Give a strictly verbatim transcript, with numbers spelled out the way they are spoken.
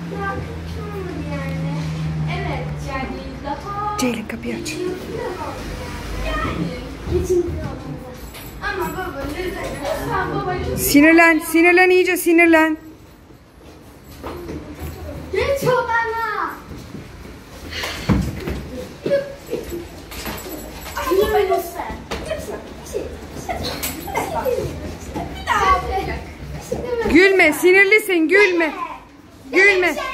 yani. Evet yani daha... Ceylin kapıyı aç. Yani. Geçin. Ama baba lütfen babacığım. Sinirlen, sinirlen iyice sinirlen. Geç odana. Ama baba lütfen. Gülme, sinirlisin, gülme. Gülme.